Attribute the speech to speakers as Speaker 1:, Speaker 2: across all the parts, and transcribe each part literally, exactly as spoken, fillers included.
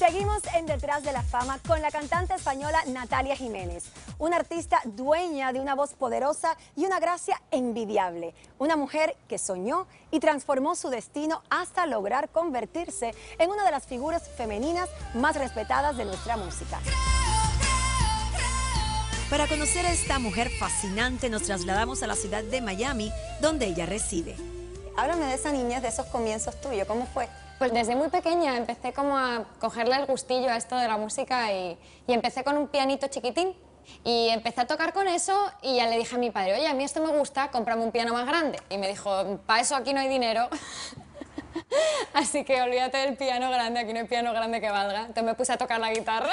Speaker 1: Seguimos en Detrás de la Fama con la cantante española Natalia Jiménez, una artista dueña de una voz poderosa y una gracia envidiable, una mujer que soñó y transformó su destino hasta lograr convertirse en una de las figuras femeninas más respetadas de nuestra música. Para conocer a esta mujer fascinante nos trasladamos a la ciudad de Miami, donde ella reside. Háblame de esa niñez, de esos comienzos tuyos, ¿cómo fue?
Speaker 2: Pues desde muy pequeña empecé como a cogerle el gustillo a esto de la música y, y empecé con un pianito chiquitín y empecé a tocar con eso y ya le dije a mi padre, oye, a mí esto me gusta, cómprame un piano más grande. Y me dijo, para eso aquí no hay dinero, así que olvídate del piano grande, aquí no hay piano grande que valga. Entonces me puse a tocar la guitarra.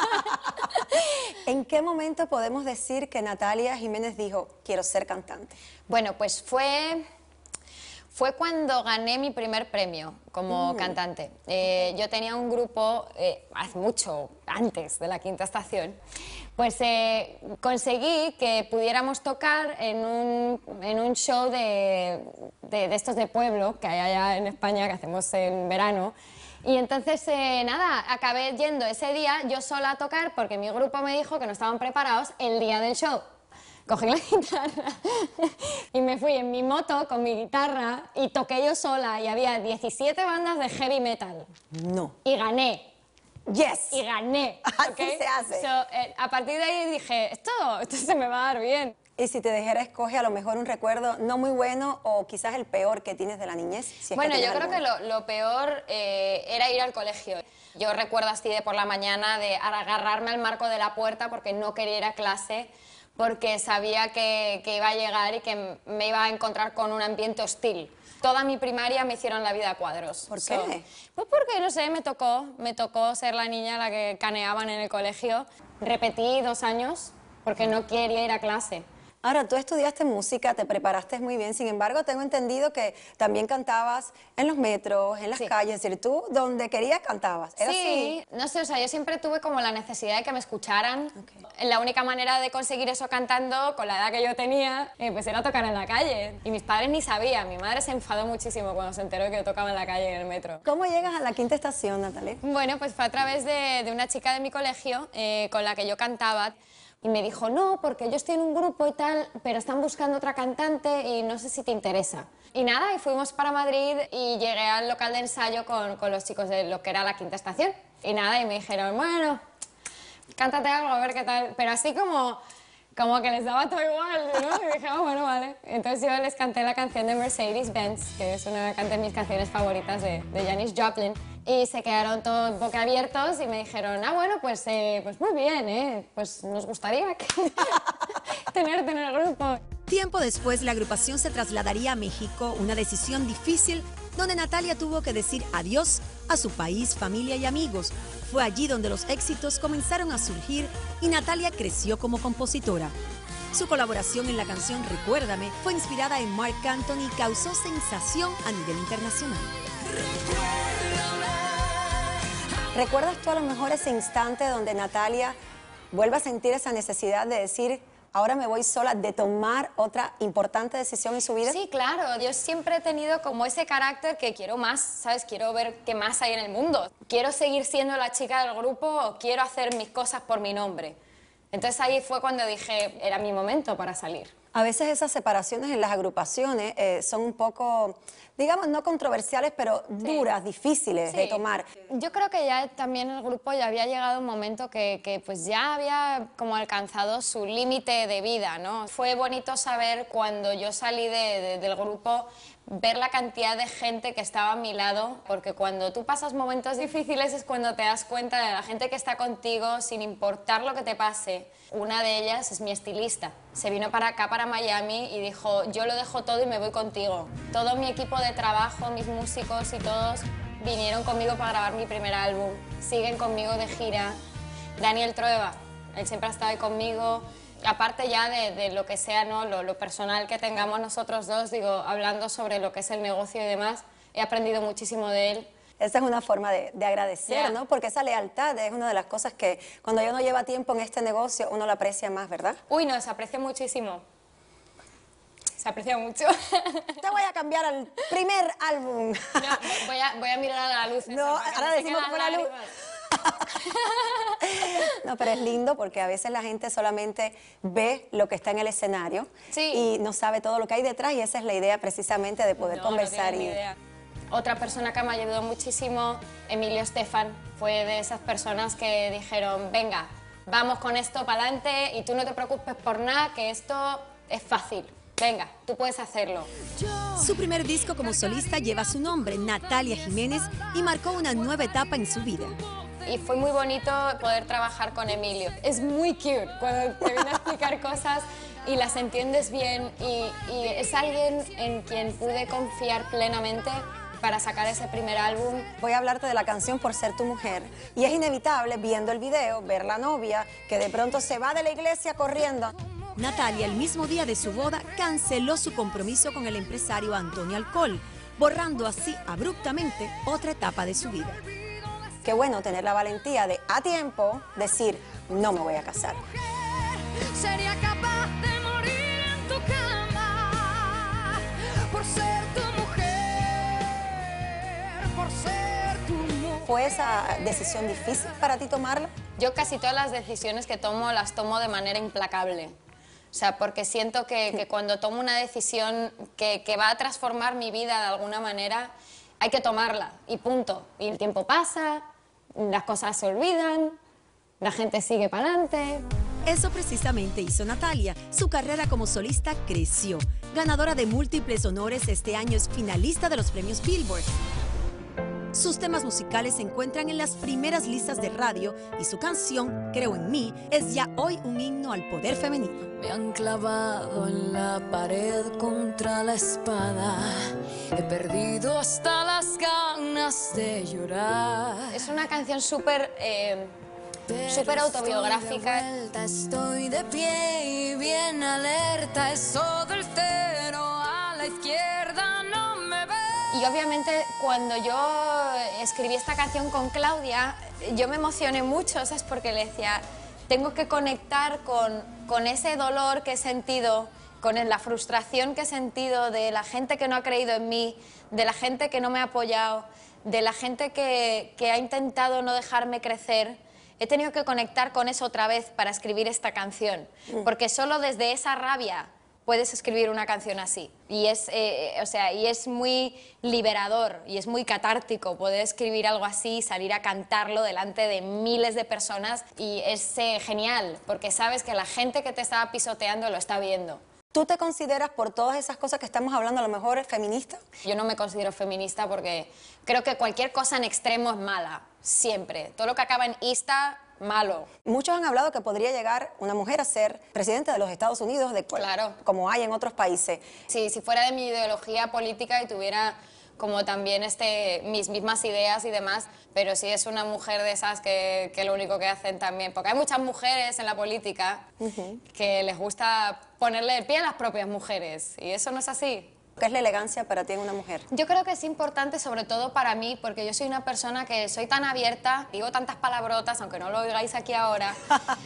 Speaker 1: ¿En qué momento podemos decir que Natalia Jiménez dijo, quiero ser cantante?
Speaker 2: Bueno, pues fue... Fue cuando gané mi primer premio como mm. cantante. Eh, yo tenía un grupo, eh, hace mucho, antes de la Quinta Estación, pues eh, conseguí que pudiéramos tocar en un, en un show de, de, de estos de pueblo que hay allá en España, que hacemos en verano. Y entonces, eh, nada, acabé yendo ese día yo sola a tocar porque mi grupo me dijo que no estaban preparados el día del show. Cogí la guitarra y me fui en mi moto con mi guitarra y toqué yo sola y había diecisiete bandas de heavy metal.
Speaker 1: No.
Speaker 2: Y gané.
Speaker 1: Yes.
Speaker 2: Y gané.
Speaker 1: Así
Speaker 2: ¿Okay?
Speaker 1: se hace.
Speaker 2: So, eh, a partir de ahí dije, esto, esto se me va a dar bien.
Speaker 1: Y si te dejara escoger a lo mejor un recuerdo no muy bueno o quizás el peor que tienes de la niñez. Si es
Speaker 2: bueno,
Speaker 1: que
Speaker 2: yo creo
Speaker 1: alguno.
Speaker 2: que lo, lo peor eh, era ir al colegio. Yo recuerdo así de por la mañana de agarrarme al marco de la puerta porque no quería ir a clase, porque sabía que, que iba a llegar y que me iba a encontrar con un ambiente hostil. Toda mi primaria me hicieron la vida a cuadros.
Speaker 1: ¿Por qué?
Speaker 2: So, pues porque, no sé, me tocó, me tocó ser la niña a la que caneaban en el colegio. Repetí dos años porque no quería ir a clase.
Speaker 1: Ahora, tú estudiaste música, te preparaste muy bien, sin embargo, tengo entendido que también cantabas en los metros, en las
Speaker 2: sí.
Speaker 1: calles, es decir, tú donde querías cantabas. ¿Era
Speaker 2: sí,
Speaker 1: así?
Speaker 2: No sé, o sea, yo siempre tuve como la necesidad de que me escucharan.
Speaker 1: Okay.
Speaker 2: La única manera de conseguir eso cantando, con la edad que yo tenía, eh, pues era tocar en la calle. Y mis padres ni sabían, mi madre se enfadó muchísimo cuando se enteró que yo tocaba en la calle en el metro.
Speaker 1: ¿Cómo llegas a la Quinta Estación, Natalia?
Speaker 2: Bueno, pues fue a través de, de una chica de mi colegio eh, con la que yo cantaba. Y me dijo, no, porque yo estoy en un grupo y tal, pero están buscando otra cantante y no sé si te interesa. Y nada, y fuimos para Madrid y llegué al local de ensayo con, con los chicos de lo que era la Quinta Estación. Y nada, y me dijeron, bueno, cántate algo, a ver qué tal. Pero así como, como que les daba todo igual, ¿no? Y dije, oh, bueno, vale. Entonces yo les canté la canción de Mercedes-Benz, que es una de mis canciones favoritas de, de Janis Joplin. Y se quedaron todos boquiabiertos y me dijeron, ah, bueno, pues, eh, pues muy bien, ¿eh? Pues nos gustaría que... tenerte en el grupo.
Speaker 1: Tiempo después, la agrupación se trasladaría a México, una decisión difícil donde Natalia tuvo que decir adiós a su país, familia y amigos. Fue allí donde los éxitos comenzaron a surgir y Natalia creció como compositora. Su colaboración en la canción Recuérdame fue inspirada en Marc Anthony y causó sensación a nivel internacional. ¿Recuerdas tú a lo mejor ese instante donde Natalia vuelve a sentir esa necesidad de decir, ahora me voy sola, de tomar otra importante decisión en su vida?
Speaker 2: Sí, claro. Yo siempre he tenido como ese carácter que quiero más, ¿sabes? Quiero ver qué más hay en el mundo. Quiero seguir siendo la chica del grupo o quiero hacer mis cosas por mi nombre. Entonces ahí fue cuando dije, era mi momento para salir.
Speaker 1: A veces esas separaciones en las agrupaciones eh, son un poco, digamos, no controversiales, pero duras, sí. difíciles sí. de tomar.
Speaker 2: Yo creo que ya también el grupo ya había llegado un momento que, que pues ya había como alcanzado su límite de vida, ¿no? Fue bonito saber cuando yo salí de, de, del grupo, ver la cantidad de gente que estaba a mi lado, porque cuando tú pasas momentos difíciles es cuando te das cuenta de la gente que está contigo sin importar lo que te pase. Una de ellas es mi estilista. Se vino para acá, para Miami, y dijo, yo lo dejo todo y me voy contigo. Todo mi equipo de trabajo, mis músicos y todos vinieron conmigo para grabar mi primer álbum. Siguen conmigo de gira. Daniel Trueba, él siempre ha estado ahí conmigo. Aparte ya de, de lo que sea, ¿no? lo, lo personal que tengamos nosotros dos, digo, hablando sobre lo que es el negocio y demás, he aprendido muchísimo de él.
Speaker 1: Esa es una forma de, de agradecer, yeah. ¿no? Porque esa lealtad es una de las cosas que cuando uno lleva tiempo en este negocio, uno la aprecia más, ¿verdad?
Speaker 2: Uy, no, se aprecia muchísimo. Se aprecia mucho.
Speaker 1: Te voy a cambiar al primer álbum.
Speaker 2: No, voy a, voy a mirar a la luz.
Speaker 1: No,
Speaker 2: esa,
Speaker 1: ahora decimos por la luz.
Speaker 3: No, pero es lindo porque a veces la gente solamente ve lo que está en el escenario
Speaker 2: sí.
Speaker 3: y no sabe todo lo que hay detrás, y esa es la idea precisamente de poder
Speaker 2: no,
Speaker 3: conversar.
Speaker 2: No
Speaker 3: y...
Speaker 2: idea. Otra persona que me ayudó muchísimo, Emilio Estefan, fue de esas personas que dijeron, venga, vamos con esto para adelante y tú no te preocupes por nada, que esto es fácil. Venga, tú puedes hacerlo.
Speaker 1: Su primer disco como solista lleva su nombre, Natalia Jiménez, y marcó una nueva etapa en su vida.
Speaker 2: Y fue muy bonito poder trabajar con Emilio. Es muy cute cuando te viene a explicar cosas y las entiendes bien, y, y es alguien en quien pude confiar plenamente para sacar ese primer álbum.
Speaker 3: Voy a hablarte de la canción Por Ser Tu Mujer, y es inevitable, viendo el video, ver la novia que de pronto se va de la iglesia corriendo.
Speaker 1: Natalia, el mismo día de su boda, canceló su compromiso con el empresario Antonio Alcoll, borrando así abruptamente otra etapa de su vida.
Speaker 3: Qué bueno tener la valentía de, a tiempo, decir, no me voy a casar.
Speaker 4: Sería capaz de morir en tu cama por ser tu mujer, por ser tu mujer.
Speaker 3: ¿Fue esa decisión difícil para ti tomarla?
Speaker 2: Yo casi todas las decisiones que tomo las tomo de manera implacable. O sea, porque siento que, que cuando tomo una decisión que, que va a transformar mi vida de alguna manera, hay que tomarla y punto. Y el tiempo pasa, las cosas se olvidan, la gente sigue para adelante.
Speaker 1: Eso precisamente hizo Natalia. Su carrera como solista creció. Ganadora de múltiples honores, este año es finalista de los premios Billboard. Sus temas musicales se encuentran en las primeras listas de radio y su canción, Creo en mí, es ya hoy un himno al poder femenino.
Speaker 4: Me han clavado en la pared contra la espada. He perdido hasta las ganas de llorar.
Speaker 2: Es una canción súper eh, súper autobiográfica.
Speaker 4: Estoy de vuelta, estoy de pie y bien alerta. Es todo el cero a la izquierda, no me ve.
Speaker 2: Y obviamente cuando yo escribí esta canción con Claudia, yo me emocioné mucho, ¿sabes? Porque le decía, tengo que conectar con, con ese dolor que he sentido, con la frustración que he sentido de la gente que no ha creído en mí, de la gente que no me ha apoyado, de la gente que, que ha intentado no dejarme crecer. He tenido que conectar con eso otra vez para escribir esta canción, porque solo desde esa rabia puedes escribir una canción así. Y es, eh, o sea, y es muy liberador y es muy catártico poder escribir algo así, salir a cantarlo delante de miles de personas, y es eh, genial, porque sabes que la gente que te estaba pisoteando lo está viendo.
Speaker 3: ¿Tú te consideras, por todas esas cosas que estamos hablando, a lo mejor feminista?
Speaker 2: Yo no me considero feminista porque creo que cualquier cosa en extremo es mala, siempre. Todo lo que acaba en ista, malo.
Speaker 3: Muchos han hablado que podría llegar una mujer a ser presidenta de los Estados Unidos, de
Speaker 2: Claro.
Speaker 3: como hay en otros países.
Speaker 2: Sí, si fuera de mi ideología política y tuviera como también este, mis mismas ideas y demás, pero sí es una mujer de esas que, que lo único que hacen también, porque hay muchas mujeres en la política uh-huh. que les gusta ponerle el pie a las propias mujeres, y eso no es así.
Speaker 3: ¿Qué es la elegancia para ti en una mujer?
Speaker 2: Yo creo que es importante, sobre todo para mí, porque yo soy una persona que soy tan abierta, digo tantas palabrotas, aunque no lo oigáis aquí ahora,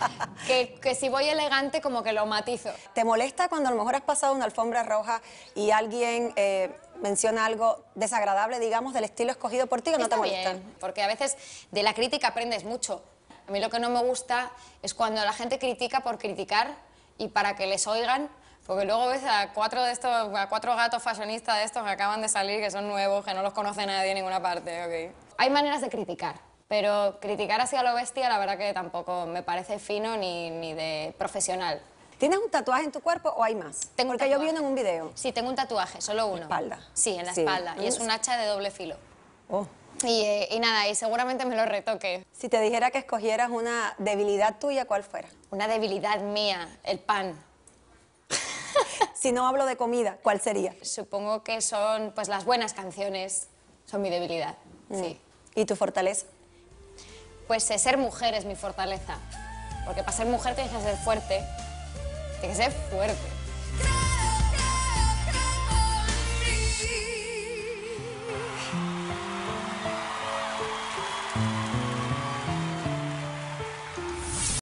Speaker 2: que, que si voy elegante como que lo matizo.
Speaker 3: ¿Te molesta cuando a lo mejor has pasado una alfombra roja y alguien eh, menciona algo desagradable, digamos, del estilo escogido por ti, o no
Speaker 2: Está
Speaker 3: te molesta?
Speaker 2: Bien, porque a veces de la crítica aprendes mucho. A mí lo que no me gusta es cuando la gente critica por criticar y para que les oigan. Porque luego ves a cuatro de estos, a cuatro gatos fashionistas de estos que acaban de salir, que son nuevos, que no los conoce nadie en ninguna parte, okay. Hay maneras de criticar, pero criticar así a lo bestia, la verdad que tampoco me parece fino ni, ni de profesional.
Speaker 3: ¿Tienes un tatuaje en tu cuerpo o hay más?
Speaker 2: Tengo
Speaker 3: Porque
Speaker 2: un
Speaker 3: yo vi uno en un video.
Speaker 2: Sí, tengo un tatuaje, solo uno.
Speaker 3: ¿En la espalda?
Speaker 2: Sí, en la
Speaker 3: Sí.
Speaker 2: espalda, y es un hacha de doble filo.
Speaker 3: Oh.
Speaker 2: Y, eh, y nada, y seguramente me lo retoque.
Speaker 3: Si te dijera que escogieras una debilidad tuya, ¿cuál fuera?
Speaker 2: Una debilidad mía, el pan.
Speaker 3: Si no hablo de comida, ¿cuál sería?
Speaker 2: Supongo que son, pues, las buenas canciones son mi debilidad, mm. sí.
Speaker 3: ¿Y tu fortaleza?
Speaker 2: Pues eh, ser mujer es mi fortaleza, porque para ser mujer tienes que ser fuerte, tienes que ser fuerte.